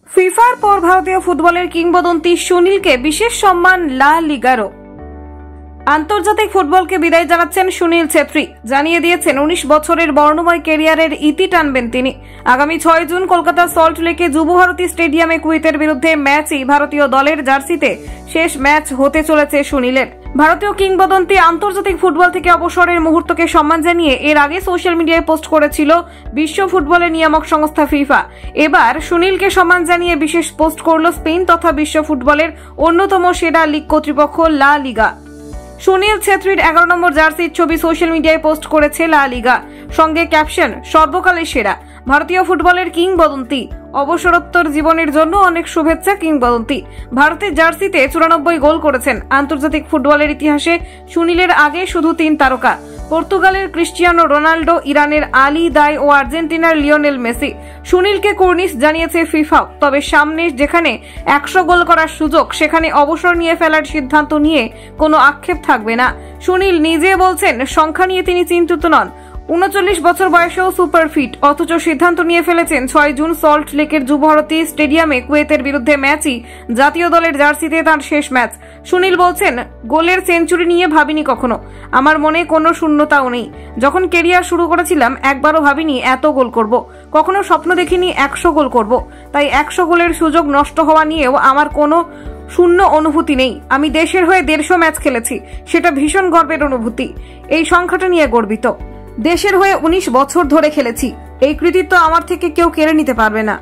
ফিফার পর ভারতীয় ফুটবলের কিংবদন্তি সুনীলকে বিশেষ সম্মান লা লিগারও। আন্তর্জাতিক ফুটবলকে বিদায় জানাচ্ছেন সুনীল ছেত্রী। জানিয়ে দিয়েছেন 19 বছরের বর্ণময় ক্যারিয়ারের ইতি টানবেন তিনি। আগামী 6 জুন কলকাতার সল্ট লেকে যুবভারতী স্টেডিয়ামে কুয়েতের বিরুদ্ধে ম্যাচই ভারতীয় দলের জার্সিতে শেষ ম্যাচ হতে চলেছে সুনীলের। ভারতীয় কিংবদন্তি আন্তর্জাতিক ফুটবল থেকে অবসরের মুহূর্তকে সম্মান জানিয়ে এর আগে সোশ্যাল মিডিয়ায় পোস্ট করেছিল বিশ্ব ফুটবলের নিয়ামক সংস্থা ফিফা। এবার সুনীলকে সম্মান জানিয়ে বিশেষ পোস্ট করল স্পেন তথা বিশ্ব ফুটবলের অন্যতম সেরা লিগ কর্তৃপক্ষ লা লিগা। সুনীল ছেত্রীর 11 নম্বর জার্সির ছবি সোশ্যাল মিডিয়ায় পোস্ট করেছে লা লিগা, সঙ্গে ক্যাপশন সর্বকালের সেরা। ভারতীয় ফুটবলের কিংবদন্তি, অবসরোত্তর জীবনের জন্য অনেক শুভেচ্ছা কিংবদন্তি। ভারতের জার্সিতে 94 গোল করেছেন। আন্তর্জাতিক ফুটবলের ইতিহাসে সুনীলের আগে শুধু 3 তারকা, পর্তুগালের ক্রিস্টিয়ানো রোনাল্ডো, ইরানের আলী দাই ও আর্জেন্টিনার লিওনেল মেসি। সুনীলকে কুর্নিশ জানিয়েছে ফিফা, তবে সামনে যেখানে 100 গোল করার সুযোগ সেখানে অবসর নিয়ে ফেলার সিদ্ধান্ত নিয়ে কোনো আক্ষেপ থাকবে না। সুনীল নিজে বলছেন সংখ্যা নিয়ে তিনি চিন্তিত নন। 39 বছর বয়সেও সুপার ফিট, অথচ সিদ্ধান্ত নিয়ে ফেলেছেন 6 জুন সল্ট লেকের যুবভারতী স্টেডিয়ামে কুয়েতের বিরুদ্ধে ম্যাচই জাতীয় দলের জার্সিতে তার শেষ ম্যাচ। সুনীল বলছেন, গোলের সেঞ্চুরি নিয়ে ভাবিনি কখনো, আমার মনে কোনো শূন্যতাও নেই। যখন কেরিয়ার শুরু করেছিলাম একবারও ভাবিনি এত গোল করব, কখনো স্বপ্ন দেখিনি 100 গোল করব। তাই 100 গোলের সুযোগ নষ্ট হওয়া নিয়েও আমার কোনো শূন্য অনুভূতি নেই। আমি দেশের হয়ে 150 ম্যাচ খেলেছি, সেটা ভীষণ গর্বের অনুভূতি। এই সংখ্যাটা নিয়ে গর্বিত। দেশের হয়ে 19 বছর ধরে খেলেছি, এই কৃতিত্ব আমার থেকে কেউ কেড়ে নিতে পারবে না।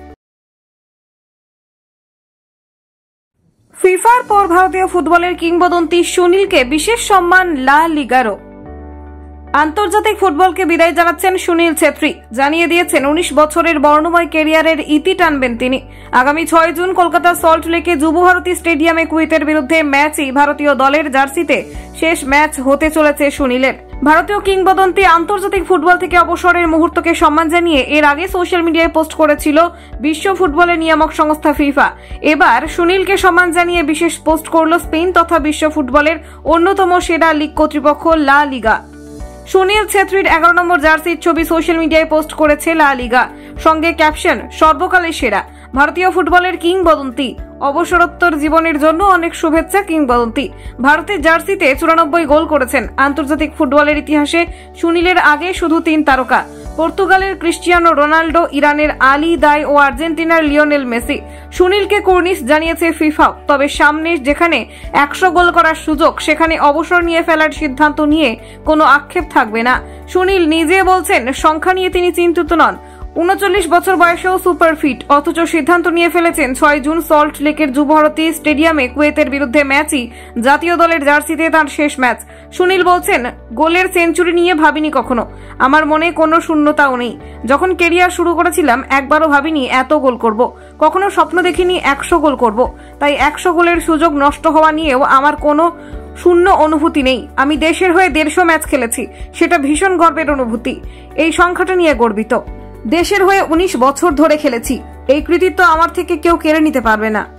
ফিফার পর ভারতীয় ফুটবলের কিংবদন্তি সুনীলকে বিশেষ সম্মান লা লিগারও। আন্তর্জাতিক ফুটবলকে বিদায় জানাচ্ছেন সুনীল ছেত্রী। জানিয়ে দিয়েছেন 19 বছরের বর্ণময় ক্যারিয়ারের ইতি টানবেন তিনি। আগামী 6 জুন কলকাতার সল্ট লেকে যুবভারতী স্টেডিয়ামে কুয়েতের বিরুদ্ধে ম্যাচই ভারতীয় দলের জার্সিতে শেষ ম্যাচ হতে চলেছে সুনীলের। ভারতীয় কিংবদন্তি আন্তর্জাতিক ফুটবল থেকে অবসরের মুহূর্তকে সম্মান জানিয়ে এর আগে সোশ্যাল মিডিয়ায় পোস্ট করেছিল বিশ্ব ফুটবলের নিয়ামক সংস্থা ফিফা। এবার সুনীলকে সম্মান জানিয়ে বিশেষ পোস্ট করল স্পেন তথা বিশ্ব ফুটবলের অন্যতম সেরা লিগ কর্তৃপক্ষ লা লিগা। সুনীল ছেত্রীর 11 নম্বর জার্সির ছবি সোশ্যাল মিডিয়ায় পোস্ট করেছে লা লিগা, সঙ্গে ক্যাপশন সর্বকালের সেরা। ভারতীয় ফুটবলের কিংবদন্তি, অবসরোত্তর জীবনের জন্য অনেক শুভেচ্ছা কিংবদন্তি। ভারতের জার্সিতে 94 গোল করেছেন। আন্তর্জাতিক ফুটবলের ইতিহাসে সুনীলের আগে শুধু 3 তারকা, পর্তুগালের ক্রিস্টিয়ানো রোনাল্ডো, ইরানের আলী দাই ও আর্জেন্টিনার লিওনেল মেসি। সুনীলকে কুর্নিশ জানিয়েছে ফিফা, তবে সামনে যেখানে 100 গোল করার সুযোগ সেখানে অবসর নিয়ে ফেলার সিদ্ধান্ত নিয়ে কোনো আক্ষেপ থাকবে না। সুনীল নিজে বলছেন সংখ্যা নিয়ে তিনি চিন্তিত নন। 39 বছর বয়সেও সুপার ফিট, অথচ সিদ্ধান্ত নিয়ে ফেলেছেন 6 জুন সল্ট লেকের যুবভারতী স্টেডিয়ামে কুয়েতের বিরুদ্ধে ম্যাচই জাতীয় দলের জার্সিতে তার শেষ ম্যাচ। সুনীল বলছেন, গোলের সেঞ্চুরি নিয়ে ভাবিনি কখনো, আমার মনে কোনো শূন্যতাও নেই। যখন কেরিয়ার শুরু করেছিলাম একবারও ভাবিনি এত গোল করব, কখনো স্বপ্ন দেখিনি 100 গোল করব। তাই 100 গোলের সুযোগ নষ্ট হওয়া নিয়েও আমার কোনো শূন্য অনুভূতি নেই। আমি দেশের হয়ে 150 ম্যাচ খেলেছি, সেটা ভীষণ গর্বের অনুভূতি। এই সংখ্যাটা নিয়ে গর্বিত। দেশের হয়ে 19 বছর ধরে খেলেছি, এই কৃতিত্ব আমার থেকে কেউ কেড়ে নিতে পারবে না।